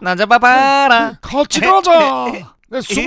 나 잡아봐라. 같이 가자. 숨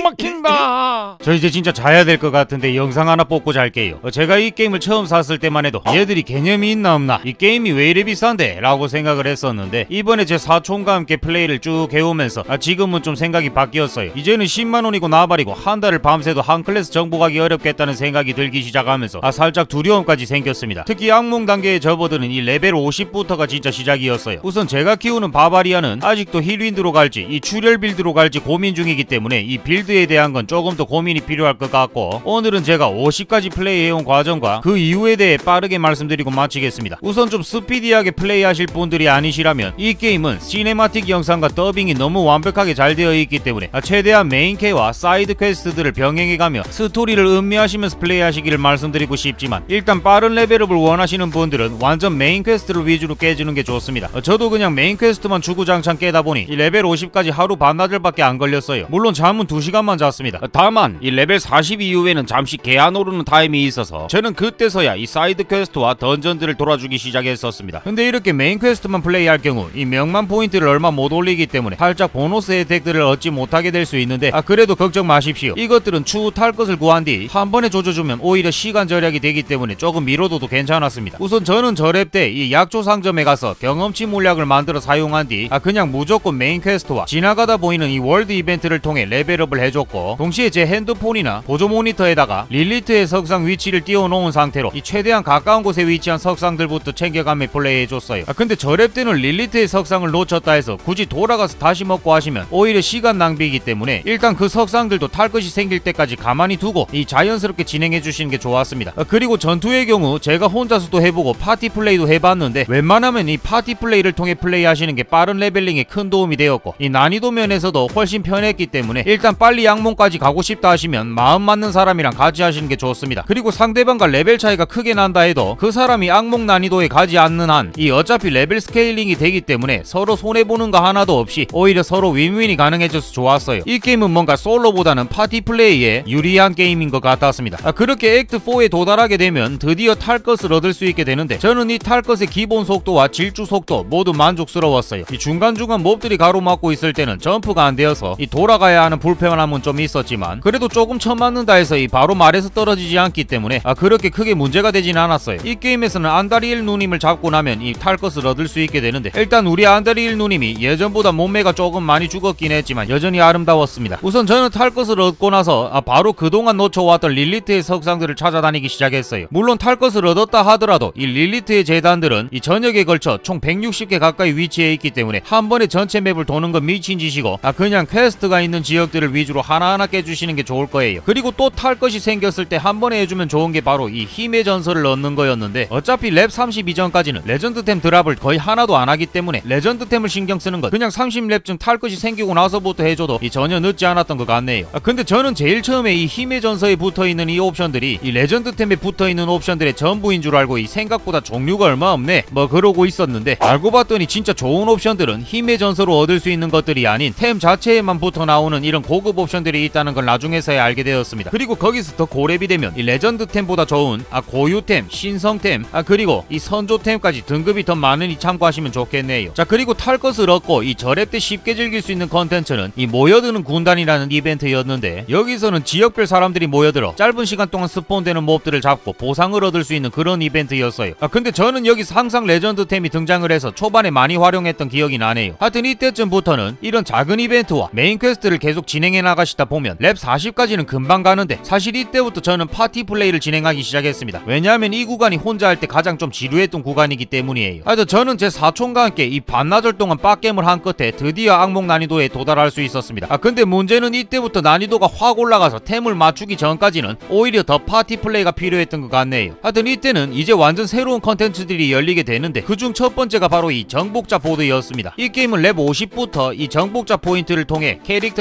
막힌다. 저 이제 진짜 자야 될 것 같은데 영상 하나 뽑고 잘게요. 제가 이 게임을 처음 샀을 때만 해도 얘들이 개념이 있나 없나, 이 게임이 왜 이래 비싼데? 라고 생각을 했었는데 이번에 제 사촌과 함께 플레이를 쭉 해오면서 지금은 좀 생각이 바뀌었어요. 이제는 10만원이고 나발이고 한 달을 밤새도 한 클래스 정복하기 어렵겠다는 생각이 들기 시작하면서 살짝 두려움까지 생겼습니다. 특히 악몽 단계에 접어드는 이 레벨 50부터가 진짜 시작이었어요. 우선 제가 키우는 바바리아는 아직도 힐윈드로 갈지 이 출혈 빌드로 갈지 고민 중이기 때문에 이 빌드에 대한 건 조금 더 고민이 필요할 것 같고, 오늘은 제가 50까지 플레이해온 과정과 그 이후에 대해 빠르게 말씀드리고 마치겠습니다. 우선 좀 스피디하게 플레이하실 분들이 아니시라면 이 게임은 시네마틱 영상과 더빙이 너무 완벽하게 잘 되어 있기 때문에 최대한 메인캐와 사이드 퀘스트들을 병행해가며 스토리를 음미하시면서 플레이하시기를 말씀드리고 싶지만, 일단 빠른 레벨업을 원하시는 분들은 완전 메인 퀘스트를 위주로 깨주는 게 좋습니다. 저도 그냥 메인 퀘스트만 주구장창 깨다 보니 이 레벨 50까지 하루 반나절밖에 안 걸렸어요. 물론 잠은 2시간만 잤습니다. 다만 이 레벨 40 이후에는 잠시 개 안 오르는 타임이 있어서 저는 그때서야 이 사이드 퀘스트와 던전들을 돌아주기 시작했었습니다. 근데 이렇게 메인 퀘스트만 플레이할 경우 이 명만 포인트를 얼마 못 올리기 때문에 살짝 보너스 혜택들을 얻지 못하게 될 수 있는데, 그래도 걱정 마십시오. 이것들은 추후 탈 것을 구한 뒤 한 번에 조져주면 오히려 시간 절약이 되기 때문에 조금 미뤄둬도 괜찮았습니다. 우선 저는 저랩 때 이 약초 상점에 가서 경험치 물약을 만들어 사용한 뒤 그냥 무조건 메인 퀘스트와 지나가다 보이는 이 월드 이벤트를 통해 레벨업을 해줬고, 동시에 제 핸드폰이나 보조 모니터에다가 릴리트의 석상 위치를 띄워놓은 상태로 이 최대한 가까운 곳에 위치한 석상들부터 챙겨가며 플레이해줬어요. 근데 저랩 때는 릴리트의 석상을 놓쳤다 해서 굳이 돌아가서 다시 먹고 하시면 오히려 시간 낭비이기 때문에 일단 그 석상들도 탈 것이 생길 때까지 가만히 두고 이 자연스럽게 진행해주시는 게 좋았습니다. 그리고 전투의 경우 제가 혼자서도 해보고 파티 플레이도 해봤는데 웬만하면 이 파티 플레이를 통해 플레이하시는 게 빠른 레벨링에 큰 도움이 되었고, 이 난이도 면에서도 훨씬 편했기 때문에 일단 빨리 양몽까지 가고 싶다 하시면 마음 맞는 사람이랑 같이 하시는 게 좋습니다. 그리고 상대방과 레벨 차이가 크게 난다 해도 그 사람이 악몽 난이도에 가지 않는 한 이 어차피 레벨 스케일링이 되기 때문에 서로 손해보는 거 하나도 없이 오히려 서로 윈윈이 가능해져서 좋았어요. 이 게임은 뭔가 솔로보다는 파티 플레이에 유리한 게임인 것 같았습니다. 그렇게 액트 4에 도달하게 되면 드디어 탈 것을 얻을 수 있게 되는데, 저는 이 탈 것의 기본 속도와 질주 속도 모두 만족스러웠어요. 이 중간중간 몹들이 가로막고 있을 때는 점프가 안 되어서 이 돌아가야 하는 불편함은 좀 있었지만, 그래도 조금 쳐맞는다 해서 이 바로 말에서 떨어지지 않기 때문에 그렇게 크게 문제가 되진 않았어요. 이 게임에서는 안다리엘 누님을 잡고 나면 이 탈 것을 얻을 수 있게 되는데, 일단 우리 안다리엘 누님이 예전보다 몸매가 조금 많이 죽었긴 했지만 여전히 아름다웠습니다. 우선 저는 탈 것을 얻고 나서 바로 그동안 놓쳐왔던 릴리트의 석상들을 찾아다니기 시작했어요. 물론 탈 것을 얻었다 하더라도 이 릴리트의 재단들은 이 전역에 걸쳐 총 160개 가까이 위치해 있기 때문에 한 번에 전체 맵을 도는 건 미친 짓이고, 그냥 퀘스트가 있는 지역들을 위주로 하나하나 깨주시는 게 좋을 거예요. 그리고 또 탈 것이 생겼을 때 한 번에 해주면 좋은 게 바로 이 힘의 전설을 얻는 거였는데, 어차피 랩 30 이전까지는 레전드템 드랍을 거의 하나도 안 하기 때문에 레전드템을 신경 쓰는 것, 그냥 30랩쯤 탈 것이 생기고 나서부터 해줘도 전혀 늦지 않았던 것 같네요. 근데 저는 제일 처음에 이 힘의 전설에 붙어있는 이 옵션들이 이 레전드템에 붙어있는 옵션들의 전부인 줄 알고 이 생각보다 종류가 얼마 없네 그러고 있었는데, 알고 봤더니 진짜 좋은 옵션들은 힘의 전설로 얻을 수 있는 것들이 아닌 템 자체에만 붙어 나오는 이런 고급 옵션들이 있다는 걸 나중에서야 알게 되었습니다. 그리고 거기서 더 고렙이 되면 이 레전드템보다 좋은 고유템, 신성템, 그리고 이 선조템까지 등급이 더 많으니 참고하시면 좋겠네요. 자, 그리고 탈 것을 얻고 이 저랩 때 쉽게 즐길 수 있는 컨텐츠는 이 모여드는 군단이라는 이벤트였는데, 여기서는 지역별 사람들이 모여들어 짧은 시간 동안 스폰되는 몹들을 잡고 보상을 얻을 수 있는 그런 이벤트였어요. 근데 저는 여기서 항상 레전드템이 등장을 해서 초반에 많이 활용했던 기억이 나네요. 하여튼 이때쯤부터는 이런 작은 이벤트와 메인 퀘스트를 계속 진행해 나가시다 보면 랩 40까지는 금방 가는데, 사실 이때부터 저는 파티 플레이를 진행하기 시작했습니다. 왜냐하면 이 구간이 혼자 할 때 가장 좀 지루했던 구간이기 때문이에요. 하여튼 저는 제 사촌과 함께 이 반나절 동안 빡겜을 한 끝에 드디어 악몽 난이도에 도달할 수 있었습니다. 근데 문제는 이때부터 난이도가 확 올라가서 템을 맞추기 전까지는 오히려 더 파티 플레이가 필요했던 것 같네요. 하여튼 이때는 이제 완전 새로운 컨텐츠들이 열리게 되는데, 그중 첫 번째가 바로 이 정복자 보드였습니다. 이 게임은 랩 50부터 이 정복자 포인트를 통해 캐릭터를 강화시키는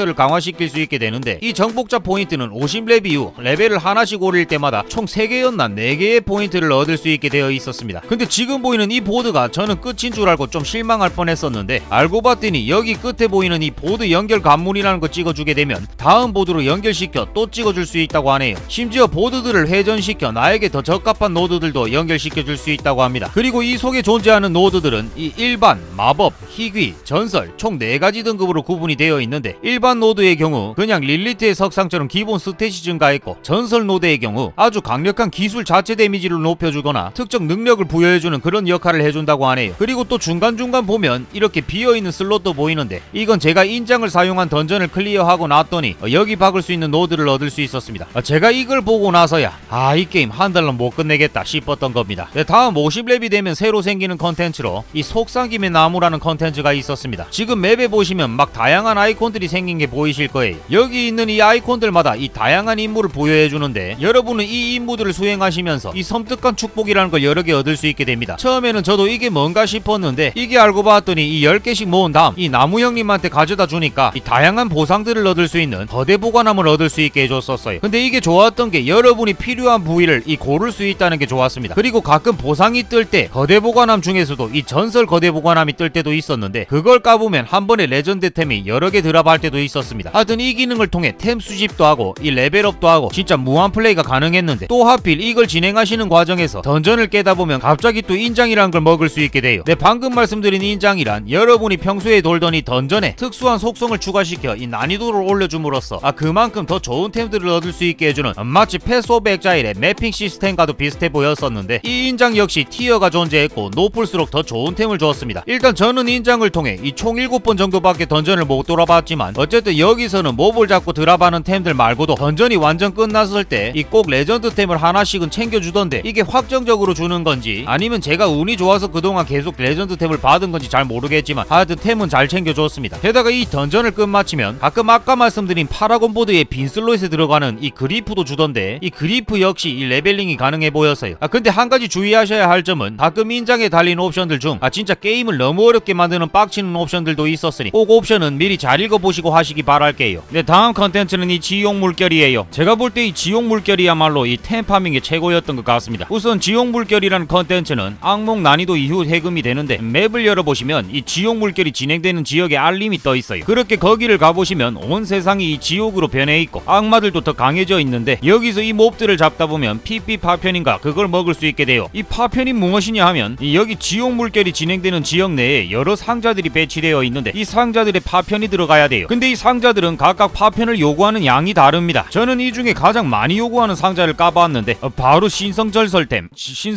증가시킬 수 있게 되는데 이 정복자 포인트는 50렙 이후 레벨을 하나씩 올릴 때마다 총 3개였나 4개의 포인트를 얻을 수 있게 되어 있었습니다. 근데 지금 보이는 이 보드가 저는 끝인 줄 알고 좀 실망할 뻔했었는데 알고 봤더니 여기 끝에 보이는 이 보드 연결 관문이라는 거 찍어주게 되면 다음 보드로 연결시켜 또 찍어줄 수 있다고 하네요. 심지어 보드들을 회전시켜 나에게 더 적합한 노드들도 연결시켜줄 수 있다고 합니다. 그리고 이 속에 존재하는 노드들은 이 일반, 마법, 희귀, 전설 총 4가지 등급으로 구분이 되어 있는데 일반 노드의 경우 그냥 릴리트의 석상처럼 기본 스탯이 증가했고 전설 노드의 경우 아주 강력한 기술 자체 데미지를 높여주거나 특정 능력을 부여해주는 그런 역할을 해준다고 하네요. 그리고 또 중간중간 보면 이렇게 비어있는 슬롯도 보이는데 이건 제가 인장을 사용한 던전을 클리어하고 났더니 여기 박을 수 있는 노드를 얻을 수 있었습니다. 제가 이걸 보고 나서야 이 게임 한 달로 못 끝내겠다 싶었던 겁니다. 다음 50렙이 되면 새로 생기는 컨텐츠로 이 속삭임의 나무라는 컨텐츠가 있었습니다. 지금 맵에 보시면 막 다양한 아이콘들이 생긴 게 보이실 거예요. 여기 있는 이 아이콘들마다 이 다양한 임무를 부여해주는데 여러분은 이 임무들을 수행하시면서 이 섬뜩한 축복이라는 걸 여러 개 얻을 수 있게 됩니다. 처음에는 저도 이게 뭔가 싶었는데 이게 알고 봤더니 이 10개씩 모은 다음 이 나무 형님한테 가져다 주니까 이 다양한 보상들을 얻을 수 있는 거대 보관함을 얻을 수 있게 해줬었어요. 근데 이게 좋았던 게 여러분이 필요한 부위를 이 고를 수 있다는 게 좋았습니다. 그리고 가끔 보상이 뜰 때 거대 보관함 중에서도 이 전설 거대 보관함이 뜰 때도 있었는데 그걸 까보면 한 번에 레전드 템이 여러 개 드랍할 때도 있었습니다. 하여튼 이 기능을 통해 템 수집도 하고 이 레벨업도 하고 진짜 무한 플레이가 가능했는데 또 하필 이걸 진행하시는 과정에서 던전을 깨다 보면 갑자기 또 인장이라는 걸 먹을 수 있게 돼요. 방금 말씀드린 인장이란 여러분이 평소에 돌던 이 던전에 특수한 속성을 추가시켜 이 난이도를 올려줌으로써 그만큼 더 좋은 템들을 얻을 수 있게 해주는 마치 패스 오브 엑자일의 매핑 시스템과도 비슷해 보였었는데 이 인장 역시 티어가 존재했고 높을수록 더 좋은 템을 주었습니다. 일단 저는 인장을 통해 이 총 7번 정도밖에 던전을 못 돌아봤지만 어쨌든 여기서는 몹을 잡고 드랍하는 템들 말고도 던전이 완전 끝났을 때 이 꼭 레전드 템을 하나씩은 챙겨주던데 이게 확정적으로 주는 건지 아니면 제가 운이 좋아서 그동안 계속 레전드 템을 받은 건지 잘 모르겠지만 하여튼 템은 잘 챙겨줬습니다. 게다가 이 던전을 끝마치면 가끔 아까 말씀드린 파라곤 보드의 빈 슬롯에 들어가는 이 그리프도 주던데 이 그리프 역시 이 레벨링이 가능해 보였어요. 근데 한 가지 주의하셔야 할 점은 가끔 인장에 달린 옵션들 중 진짜 게임을 너무 어렵게 만드는 빡치는 옵션들도 있었으니 꼭 옵션은 미리 잘 읽어보시고 하시기 바랄게요. 다음 컨텐츠는 이 지옥 물결이에요. 제가 볼 때 이 지옥 물결이야말로 이 템 파밍의 최고였던 것 같습니다. 우선 지옥 물결이라는 컨텐츠는 악몽 난이도 이후 해금이 되는데 맵을 열어보시면 이 지옥 물결이 진행되는 지역에 알림이 떠 있어요. 그렇게 거기를 가보시면 온 세상이 이 지옥으로 변해 있고 악마들도 더 강해져 있는데 여기서 이 몹들을 잡다 보면 PP 파편인가 그걸 먹을 수 있게 돼요. 이 파편이 무엇이냐 하면 여기 지옥 물결이 진행되는 지역 내에 여러 상자들이 배치되어 있는데 이 상자들의 파편이 들어가야 돼요. 근데 이 상자들은 각각 파편을 요구하는 양이 다릅니다. 저는 이 중에 가장 많이 요구하는 상자를 까봤는데 바로 신성절설템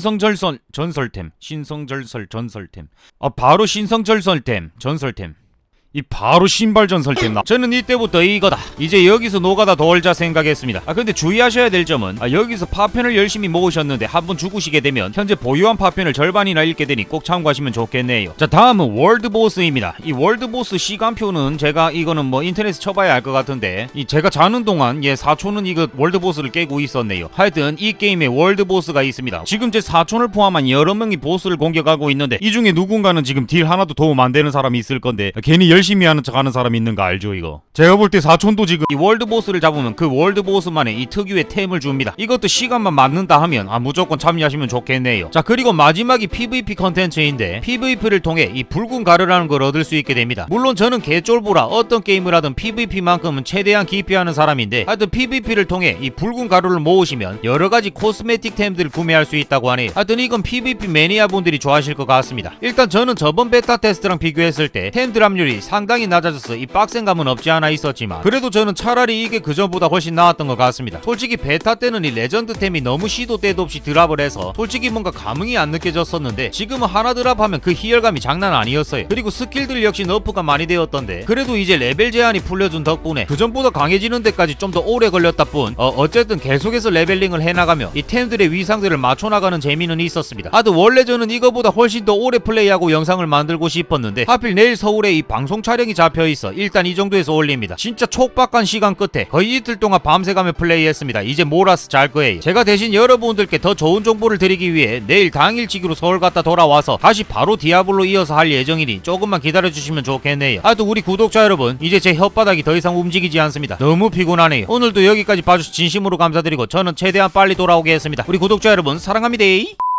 전설템 바로 신성절설템 전설템 이 바로 신발 전설템 저는 이때부터 이거다 이제 여기서 노가다 돌자 생각했습니다. 근데 주의하셔야 될 점은 여기서 파편을 열심히 모으셨는데 한번 죽으시게 되면 현재 보유한 파편을 절반이나 잃게 되니 꼭 참고하시면 좋겠네요. 자, 다음은 월드보스입니다. 이 월드보스 시간표는 제가 이거는 뭐 인터넷에 쳐봐야 알 것 같은데 제가 자는 동안 사촌은 이거 월드보스를 깨고 있었네요. 하여튼 이 게임에 월드보스가 있습니다. 지금 제 사촌을 포함한 여러 명이 보스를 공격하고 있는데 이 중에 누군가는 지금 딜 하나도 도움 안 되는 사람이 있을 건데 괜히 열심히 하는 척 하는 사람이 있는 거 알죠 이거? 제가 볼 때 사촌도 지금 이 월드보스를 잡으면 그 월드보스만의 이 특유의 템을 줍니다. 이것도 시간만 맞는다 하면 무조건 참여하시면 좋겠네요. 자, 그리고 마지막이 PVP 컨텐츠인데 PVP를 통해 이 붉은 가루라는 걸 얻을 수 있게 됩니다. 물론 저는 개쫄보라 어떤 게임을 하든 PVP만큼은 최대한 기피하는 사람인데 하여튼 PVP를 통해 이 붉은 가루를 모으시면 여러가지 코스메틱 템들을 구매할 수 있다고 하네요. 하여튼 이건 PVP 매니아 분들이 좋아하실 것 같습니다. 일단 저는 저번 베타 테스트랑 비교했을 때 템 드랍률이 상당히 낮아져서 이 빡센감은 없지 않아 있었지만 그래도 저는 차라리 이게 그전보다 훨씬 나았던 것 같습니다. 솔직히 베타 때는 이 레전드템이 너무 시도 때도 없이 드랍을 해서 솔직히 뭔가 감흥이 안 느껴졌었는데 지금은 하나 드랍하면 그 희열감이 장난 아니었어요. 그리고 스킬들 역시 너프가 많이 되었던데 그래도 이제 레벨 제한이 풀려준 덕분에 그전보다 강해지는 데까지 좀 더 오래 걸렸다 뿐 어쨌든 계속해서 레벨링을 해나가며 이 템들의 위상들을 맞춰나가는 재미는 있었습니다. 원래 저는 이거보다 훨씬 더 오래 플레이하고 영상을 만들고 싶었는데 하필 내일 서울에 이 방송 방송 촬영이 잡혀있어 일단 이 정도에서 올립니다. 진짜 촉박한 시간 끝에 거의 이틀 동안 밤새가며 플레이했습니다. 이제 몰아서 잘 거예요. 제가 대신 여러분들께 더 좋은 정보를 드리기 위해 내일 당일치기로 서울 갔다 돌아와서 다시 바로 디아블로 이어서 할 예정이니 조금만 기다려주시면 좋겠네요. 또 우리 구독자 여러분, 이제 제 혓바닥이 더 이상 움직이지 않습니다. 너무 피곤하네요. 오늘도 여기까지 봐주셔서 진심으로 감사드리고 저는 최대한 빨리 돌아오겠습니다. 우리 구독자 여러분 사랑합니다.